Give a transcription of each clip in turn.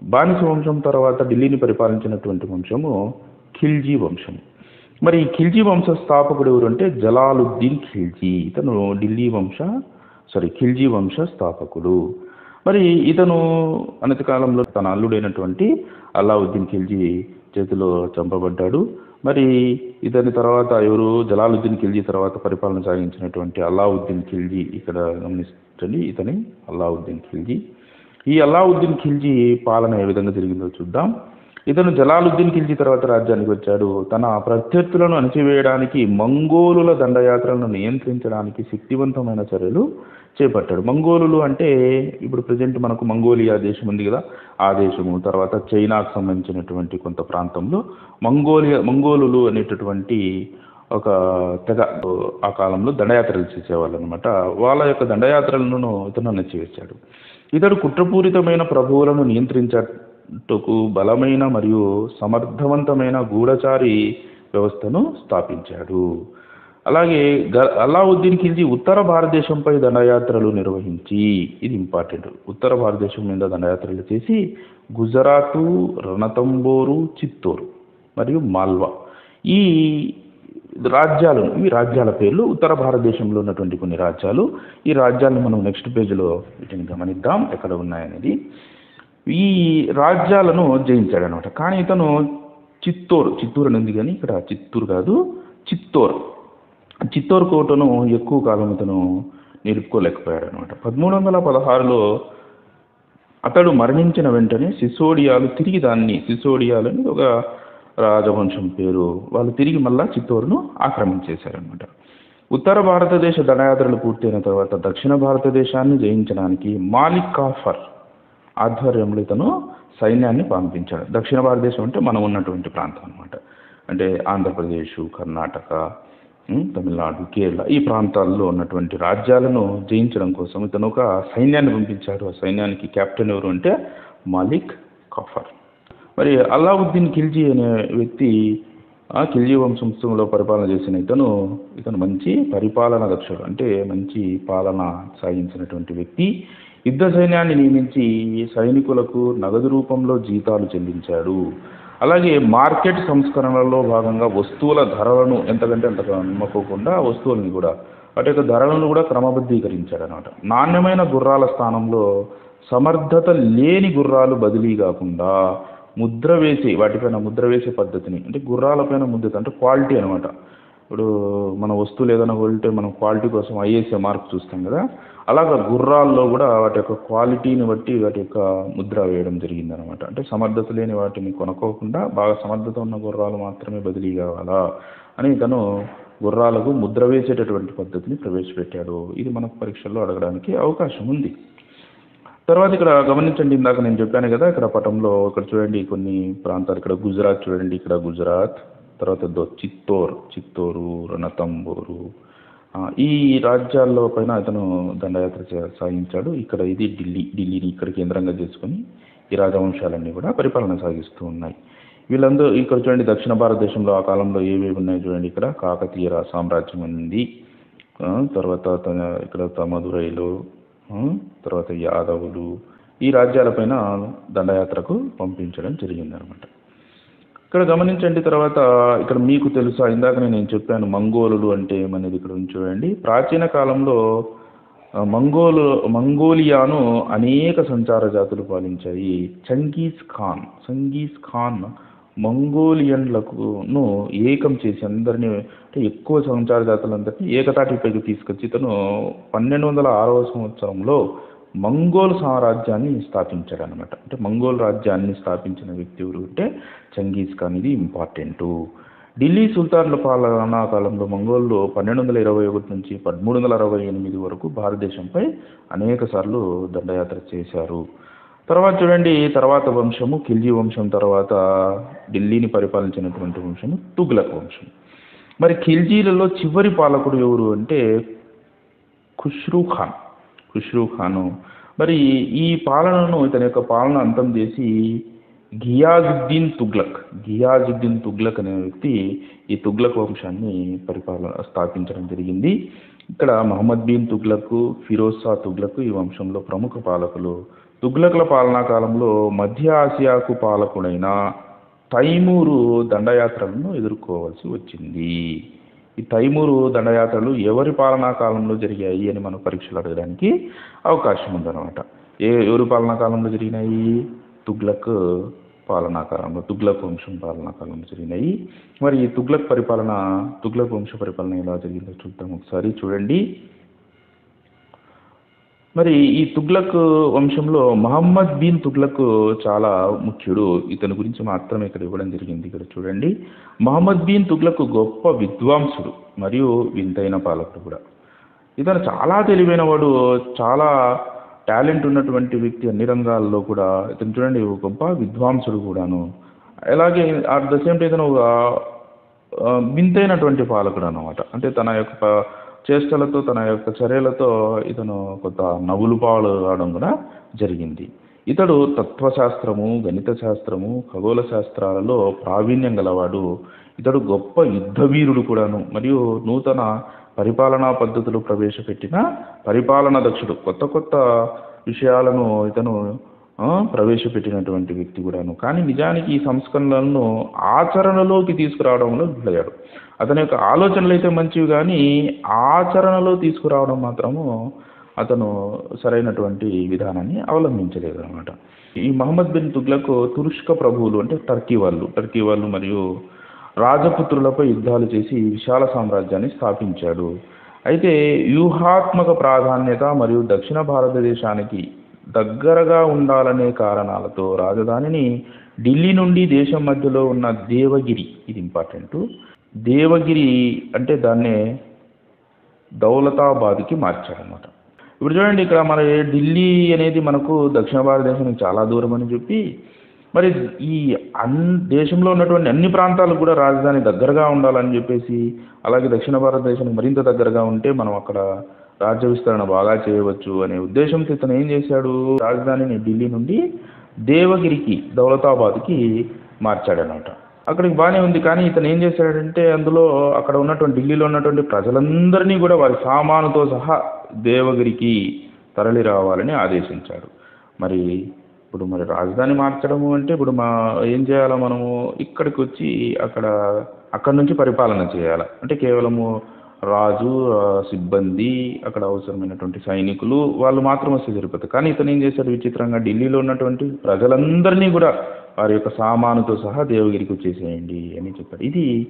బానిస వంశం తర్వాత ఢిల్లీని పరిపాలించినటువంటి వంశము ఖిల్జీ వంశం. మరి ఈ ఖిల్జీ వంశ స్థాపకుడు ఎవరు అంటే జలాలుద్దీన్ ఖిల్జీ. ఇతను ఖిల్జీ వంశ స్థాపకుడు. మరి ఇతను అనతి కాలంలో తన అల్లుడైనటువంటి అలావుద్దీన్ ఖిల్జీ చేతిలో చంపబడ్డాడు. మరి ఇతని తర్వాత ఎవరు జలాలుద్దీన్ ఖిల్జీ తర్వాత పరిపాలన సాగించినటువంటి అలావుద్దీన్ ఖిల్జీ, ఇక్కడ గమనించండి, ఇతని అలావుద్దీన్ ఖిల్జీ. ఈ అలావుద్దీన్ ఖిల్జీ పాలన ఏ విధంగా జరిగిందో చూద్దాం. ఇతను జలాలుద్దీన్ ఖిల్జీ తర్వాత రాజ్యానికి వచ్చాడు. తన ప్రత్యర్థులను అణచివేయడానికి, మంగోలుల దండయాత్రలను నియంత్రించడానికి శక్తివంతమైన చర్యలు చేపట్టాడు. మంగోలులు అంటే ఇప్పుడు ప్రజెంట్ మనకు మంగోలియా దేశం ఉంది కదా, ఆ దేశము, తర్వాత చైనాకు సంబంధించినటువంటి కొంత ప్రాంతంలో మంగోలులు అనేటటువంటి ఒక తెగ ఆ కాలంలో దండయాత్రలు చేసేవాళ్ళు అనమాట. వాళ్ళ యొక్క దండయాత్రలను ఇతను అణచివేశాడు. ఇతడు కుట్రపూరితమైన ప్రభువులను నియంత్రించటకు బలమైన మరియు సమర్థవంతమైన గూఢచారి వ్యవస్థను స్థాపించాడు. అలాగే అలావుద్దీన్ ఖిల్జీ ఉత్తర భారతదేశంపై దండయాత్రలు నిర్వహించి, ఇది ఇంపార్టెంట్, ఉత్తర భారతదేశం మీద దండయాత్రలు చేసి గుజరాతు, రణతంబోరు, చిత్తూరు మరియు మాల్వా ఈ రాజ్యాల పేర్లు ఉత్తర భారతదేశంలో ఉన్నటువంటి కొన్ని రాజ్యాలు. ఈ రాజ్యాలను మనం నెక్స్ట్ పేజీలో వీటిని గమనిద్దాం ఎక్కడ ఉన్నాయనేది. ఈ రాజ్యాలను జయించాడు అనమాట. కానీ ఇతను చిత్తూరు అని ఉంది, కానీ ఇక్కడ చిత్తూరు కాదు, చిత్తూరు కోటను ఎక్కువ కాలం ఇతను నిలుపుకోలేకపోయాడు అనమాట. 1316లో అతడు మరణించిన వెంటనే సిసోడియాలు అని ఒక రాజవంశం పేరు, వాళ్ళు తిరిగి మళ్ళా చిత్తూరును ఆక్రమించేశారనమాట. ఉత్తర భారతదేశ దండయాత్రలు పూర్తయిన తర్వాత దక్షిణ భారతదేశాన్ని జయించడానికి మాలిక్ కాఫర్ ఆధ్వర్యంలో ఇతను సైన్యాన్ని పంపించాడు. దక్షిణ భారతదేశం అంటే మనం ఉన్నటువంటి ప్రాంతం అనమాట. అంటే ఆంధ్రప్రదేశ్, కర్ణాటక, తమిళనాడు, కేరళ ఈ ప్రాంతాల్లో ఉన్నటువంటి రాజ్యాలను జయించడం కోసం ఇతను ఒక సైన్యాన్ని పంపించాడు. ఆ సైన్యానికి కెప్టెన్ ఎవరు అంటే మాలిక్ కాఫర్. మరి అలావుద్దీన్ ఖిల్జీ అనే వ్యక్తి ఖిల్జీ వంశంలో పరిపాలన చేసిన ఇతను మంచి పరిపాలన దక్షుడు, అంటే మంచి పాలన సాగించినటువంటి వ్యక్తి. యుద్ధ సైన్యాన్ని నియమించి సైనికులకు నగదు రూపంలో జీతాలు చెల్లించాడు. అలాగే మార్కెట్ సంస్కరణలో భాగంగా వస్తువుల ధరలను ఎంతకంటే అంతగా నమ్మకోకుండా వస్తువులని కూడా వాటి యొక్క ధరలను కూడా క్రమబద్ధీకరించాడు అనమాట. నాణ్యమైన గుర్రాల స్థానంలో సమర్థత లేని గుర్రాలు బదిలీ కాకుండా వాటిపైన ముద్ర వేసే పద్ధతిని, అంటే గుర్రాలపైన ముద్ర అంటే క్వాలిటీ అనమాట. ఇప్పుడు మన వస్తువులు ఏదైనా కొంటే మనం క్వాలిటీ కోసం ఐఎస్ఏ మార్క్ చూస్తాం కదా, అలాగా గుర్రాల్లో కూడా వాటి యొక్క క్వాలిటీని బట్టి వాటి యొక్క ముద్ర వేయడం జరిగిందనమాట. అంటే సమర్థత లేని వాటిని కొనుక్కోకుండా బాగా సమర్థత ఉన్న గుర్రాలు మాత్రమే బదిలీ కావాలా అని ఇతను గుర్రాలకు ముద్ర వేసేటటువంటి పద్ధతిని ప్రవేశపెట్టాడు. ఇది మనకు పరీక్షల్లో అడగడానికి అవకాశం ఉంది. తర్వాత ఇక్కడ గమనించండి, ఇందాక నేను చెప్పాను కదా, ఇక్కడ పటంలో ఇక్కడ చూడండి కొన్ని ప్రాంతాలు, ఇక్కడ గుజరాత్ చూడండి, ఇక్కడ గుజరాత్, తర్వాత చిత్తూరు, రణతంబోరు, ఈ రాజ్యాల్లో పైన అతను దండయాత్ర సాగించాడు. ఇక్కడ ఇది ఢిల్లీని ఇక్కడ కేంద్రంగా చేసుకొని ఈ రాజవంశాలన్నీ కూడా పరిపాలన సాగిస్తూ ఉన్నాయి. వీళ్ళందరూ ఇక్కడ చూడండి, దక్షిణ భారతదేశంలో ఆ కాలంలో ఏవేవి ఉన్నాయి చూడండి, ఇక్కడ కాకతీయ సామ్రాజ్యం ఉంది, తర్వాత ఇక్కడ తమదురైలు, తర్వాత యాదవులు, ఈ రాజ్యాలపైన దండయాత్రకు పంపించడం జరిగిందనమాట. ఇక్కడ గమనించండి. తర్వాత ఇక్కడ మీకు తెలుసా, ఇందాక నేను చెప్పాను మంగోలులు అంటే ఏమనేది, ఇక్కడ చూడండి. ప్రాచీన కాలంలో మంగోలియాను అనేక సంచార జాతులు పాలించాయి. చంగీజ్ ఖాన్ మంగోలియన్లను ఏకం చేసి అందరినీ, అంటే ఎక్కువ సంచార జాతులందరినీ ఏకతాటిపైకి తీసుకొచ్చి ఇతను 1206వ సంవత్సరంలో మంగోల్ సామ్రాజ్యాన్ని స్థాపించాడు అనమాట. అంటే మంగోల్ రాజ్యాన్ని స్థాపించిన వ్యక్తి ఎవరు అంటే చంగీజ్ ఖాన్. ఇది ఇంపార్టెంటు. ఢిల్లీ సుల్తాన్ల పాలనా కాలంలో మంగోళ్ళు 1221 నుంచి 1368 వరకు భారతదేశంపై అనేక సార్లు దండయాత్ర చేశారు. తర్వాత చూడండి, తర్వాత వంశము ఖిల్జీ వంశం తర్వాత ఢిల్లీని పరిపాలించినటువంటి వంశము తుగ్లక్ వంశం. మరి ఖిల్జీలలో చివరి పాలకుడు ఎవరు అంటే ఖుష్రూ ఖాను. మరి ఈ పాలనను, ఇతని యొక్క పాలన అంతం చేసి ఘియాజుద్దీన్ తుగ్లక్ అనే వ్యక్తి ఈ తుగ్లక్ వంశాన్ని స్థాపించడం జరిగింది. ఇక్కడ మహమ్మద్ బిన్ తుగ్లక్, ఫిరోజ్ షా తుగ్లక్ ఈ వంశంలో ప్రముఖ పాలకులు తుగ్లకుల పాలనా కాలంలో మధ్య ఆసియాకు పాలకుడైన తైమూరు దండయాత్రలను ఎదుర్కోవాల్సి వచ్చింది. ఈ తైమూరు దండయాత్రలు ఎవరి పాలనా కాలంలో జరిగాయి అని మనం పరీక్షలు అడగడానికి అవకాశం ఉందన్నమాట. ఎవరి పాలనా కాలంలో జరిగినాయి? తుగ్లక్ పాలనా కాలంలో, తుగ్లక్ వంశం పాలనా కాలంలో జరిగినాయి. మరి ఈ తుగ్లక్ వంశ పరిపాలన ఎలా జరిగిందో చూద్దాం ఒకసారి. చూడండి, మరి ఈ తుగ్లక్ వంశంలో మహమ్మద్ బిన్ తుగ్లక్ చాలా ముఖ్యుడు. ఇతని గురించి మాత్రమే ఇక్కడ ఇవ్వడం జరిగింది. ఇక్కడ చూడండి, మహమ్మద్ బిన్ తుగ్లక్ గొప్ప విద్వాంసుడు మరియు వింతైన పాలకుడు కూడా. ఇతను చాలా తెలివైన వాడు, చాలా టాలెంట్ ఉన్నటువంటి వ్యక్తి అన్ని రంగాల్లో కూడా. ఇతను చూడండి, గొప్ప విద్వాంసుడు కూడాను. అలాగే అట్ ద సేమ్ టైం ఇతను ఒక వింతైనటువంటి పాలకుడు అన్నమాట. అంటే తన యొక్క చేష్టలతో, తన యొక్క చర్యలతో ఇతను కొంత నవ్వులు పాలవడం కూడా జరిగింది. ఇతడు తత్వశాస్త్రము, గణిత శాస్త్రము, ఖగోళ శాస్త్రాలలో ప్రావీణ్యం గలవాడు. ఇతడు గొప్ప యుద్ధవీరుడు కూడాను మరియు నూతన పరిపాలనా పద్ధతులు ప్రవేశపెట్టిన పరిపాలనా దక్షుడు. కొత్త కొత్త విషయాలను ఇతను ప్రవేశపెట్టినటువంటి వ్యక్తి కూడాను. కానీ నిజానికి ఈ సంస్కరణలను ఆచరణలోకి తీసుకురావడంలో విఫలయ్యాడు. అతని యొక్క ఆలోచనలు అయితే మంచివి, కానీ ఆచరణలో తీసుకురావడం మాత్రము అతను సరైనటువంటి విధానాన్ని అవలంబించలేదు అనమాట. ఈ మహమ్మద్ బిన్ తుగ్లక్ తురుష్క ప్రభువులు అంటే టర్కీ వాళ్ళు మరియు రాజపుత్రులపై యుద్ధాలు చేసి విశాల సామ్రాజ్యాన్ని స్థాపించాడు. అయితే వ్యూహాత్మక ప్రాధాన్యత మరియు దక్షిణ భారతదేశానికి దగ్గరగా ఉండాలనే కారణాలతో రాజధానిని ఢిల్లీ నుండి దేశం మధ్యలో ఉన్న దేవగిరి, ఇది ఇంపార్టెంట్, దేవగిరి అంటే దాన్నే దౌలతాబాద్కి మార్చాడనమాట. ఇప్పుడు చూడండి, ఇక్కడ మన ఢిల్లీ అనేది మనకు దక్షిణ భారతదేశానికి చాలా దూరం అని చెప్పి, మరి ఈ దేశంలో ఉన్నటువంటి అన్ని ప్రాంతాలకు కూడా రాజధాని దగ్గరగా ఉండాలని చెప్పేసి, అలాగే దక్షిణ భారతదేశానికి మరింత దగ్గరగా ఉంటే మనం అక్కడ రాజ్య విస్తరణ బాగా చేయవచ్చు అనే ఉద్దేశంతో ఇతను ఏం చేశాడు, రాజధానిని ఢిల్లీ నుండి దేవగిరికి, దౌలతాబాద్కి మార్చాడనమాట. అక్కడికి బాగానే ఉంది, కానీ ఇతను ఏం చేశాడంటే అందులో అక్కడ ఉన్నటువంటి ఢిల్లీలో ఉన్నటువంటి ప్రజలందరినీ కూడా వారి సామానుతో సహా దేవగిరికి తరలి రావాలని ఆదేశించాడు. ఇప్పుడు రాజధాని మార్చడము అంటే ఇప్పుడు ఏం చేయాలా, మనము ఇక్కడికి వచ్చి అక్కడి నుంచి పరిపాలన చేయాలి. అంటే కేవలము రాజు, సిబ్బంది, అక్కడ అవసరమైనటువంటి సైనికులు వాళ్ళు మాత్రం వస్తే సరిపోతుంది. కానీ ఇతను ఏం చేశాడు, విచిత్రంగా ఢిల్లీలో ఉన్నటువంటి ప్రజలందరినీ కూడా వారి యొక్క సామానుతో సహా దేవగిరికి వచ్చేసేయండి అని చెప్పాడు.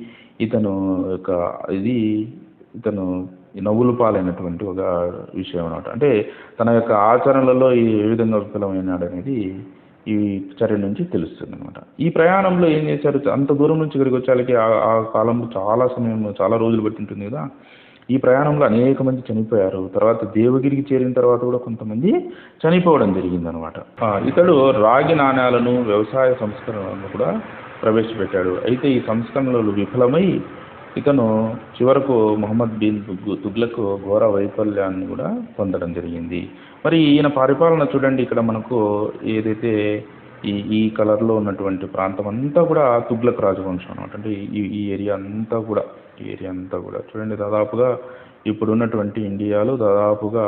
ఇతను నవ్వులు పాలైనటువంటి ఒక విషయం అన్నమాట. అంటే తన యొక్క ఆచరణలలో ఏ విధంగా విఫలమైనాడు అనేది ఈ చర్య నుంచి తెలుస్తుంది అనమాట. ఈ ప్రయాణంలో ఏం చేశారు, అంత దూరం నుంచి ఇక్కడికి వచ్చేకి ఆ కాలంలో చాలా రోజులు పట్టింటుంది కదా. ఈ ప్రయాణంలో అనేక మంది చనిపోయారు. తర్వాత దేవగిరికి చేరిన తర్వాత కూడా కొంతమంది చనిపోవడం జరిగిందనమాట. ఇతడు రాగి నాణ్యాలను, వ్యవసాయ సంస్కరణలను కూడా ప్రవేశపెట్టాడు. అయితే ఈ సంస్కరణలు విఫలమై ఇతను చివరకు మహమ్మద్ బిన్ తుగ్లక్ ఘోర వైఫల్యాన్ని కూడా పొందడం జరిగింది. మరి ఈయన పరిపాలన చూడండి, ఇక్కడ మనకు ఏదైతే ఈ కలర్లో ఉన్నటువంటి ప్రాంతం అంతా కూడా తుగ్లక్ రాజవంశం అనమాట. అంటే ఈ ఏరియా అంతా కూడా చూడండి, దాదాపుగా ఇప్పుడు ఉన్నటువంటి ఇండియాలో దాదాపుగా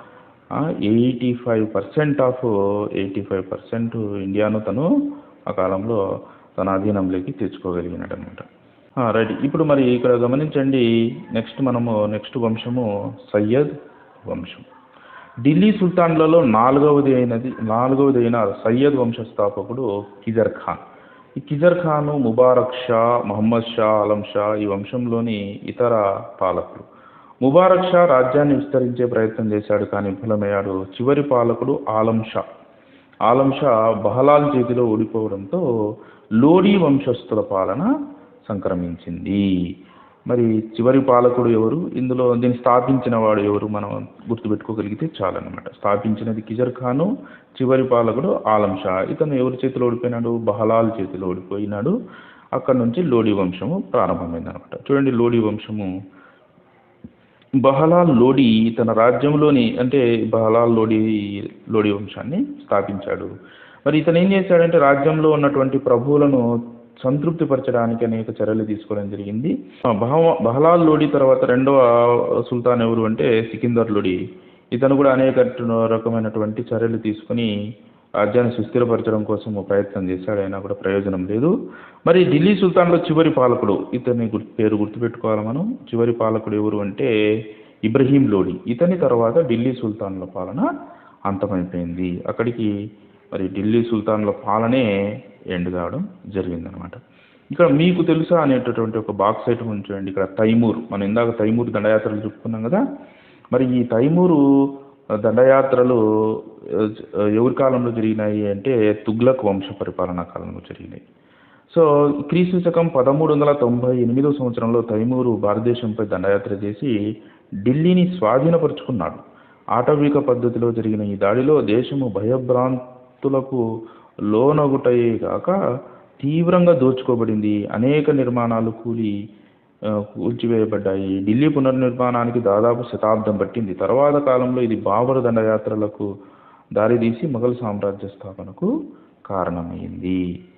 85% ఇండియాను తను ఆ కాలంలో తన అధీనంలోకి తెచ్చుకోగలిగినాడు అనమాట. రైట్. ఇప్పుడు ఇక్కడ గమనించండి, నెక్స్ట్ వంశము సయ్యద్ వంశం. ఢిల్లీ సుల్తాన్లలో నాలుగవది అయిన సయ్యద్ వంశస్థాపకుడు కిజర్ ఖాన్. ఈ కిజర్ ఖాను, ముబారక్ షా, మహమ్మద్ షా, ఆలం షా ఈ వంశంలోని ఇతర పాలకులు. ముబారక్ షా రాజ్యాన్ని విస్తరించే ప్రయత్నం చేశాడు, కానీ విఫలమయ్యాడు. చివరి పాలకుడు ఆలం షా బహలాల్ చేతిలో ఓడిపోవడంతో లోడీ వంశస్థుల పాలన సంక్రమించింది. చివరి పాలకుడు ఎవరు, దీన్ని స్థాపించిన వాడు ఎవరు మనం గుర్తుపెట్టుకోగలిగితే చాలన్నమాట. స్థాపించినది కిజర్ ఖాను, చివరి పాలకుడు ఆలం షా. ఇతను ఎవరి చేతిలో ఓడిపోయినాడు, బహలాల్ చేతిలో ఓడిపోయినాడు. అక్కడ నుంచి లోడీ వంశము ప్రారంభమైంది అనమాట. చూడండి, లోడీ వంశము బహలాల్ లోడీ తన రాజ్యంలోని బహలాల్ లోడీ వంశాన్ని స్థాపించాడు. ఇతను ఏం చేశాడంటే రాజ్యంలో ఉన్నటువంటి ప్రభువులను సంతృప్తిపరచడానికి అనేక చర్యలు తీసుకోవడం జరిగింది. బహలాల్ లోడీ తర్వాత రెండవ సుల్తాన్ ఎవరు అంటే సికిందర్ లోడీ. ఇతను కూడా అనేక రకమైనటువంటి చర్యలు తీసుకొని రాజ్యాన్ని సుస్థిరపరచడం కోసం ప్రయత్నం చేశాడు, అయినా కూడా ప్రయోజనం లేదు. మరి ఢిల్లీ సుల్తాన్లో చివరి పాలకుడు, ఇతని పేరు గుర్తుపెట్టుకోవాలి మనం. చివరి పాలకుడు ఎవరు అంటే ఇబ్రహీం లోడి. ఇతని తర్వాత ఢిల్లీ సుల్తాన్ల పాలన అంతమైపోయింది. అక్కడికి మరి ఢిల్లీ సుల్తాన్ల పాలనే ఎండ్ కావడం జరిగిందనమాట. ఇక్కడ మీకు తెలుసా అనేటటువంటి ఒక బాక్స్ ఐటమ్ ఉంచండి. ఇక్కడ తైమూర్, మనం ఇందాక తైమూర్ దండయాత్రలు చెప్పుకున్నాం కదా. మరి ఈ తైమూరు దండయాత్రలు ఎవరి కాలంలో జరిగినాయి అంటే తుగ్లక్ వంశ పరిపాలనా కాలంలో జరిగినాయి. సో క్రీస్తు శకం 1398 సంవత్సరంలో తైమూరు భారతదేశంపై దండయాత్ర చేసి ఢిల్లీని స్వాధీనపరుచుకున్నాడు. ఆటవిక పద్ధతిలో జరిగిన ఈ దాడిలో దేశము భయభ్రాంతులకు లోనగుటయే కాక తీవ్రంగా దోచుకోబడింది. అనేక నిర్మాణాలు కూల్చివేయబడ్డాయి. ఢిల్లీ పునర్నిర్మాణానికి దాదాపు శతాబ్దం పట్టింది. తర్వాత కాలంలో ఇది బాబర్ దండయాత్రలకు దారితీసి మొఘల్ సామ్రాజ్య స్థాపనకు కారణమైంది.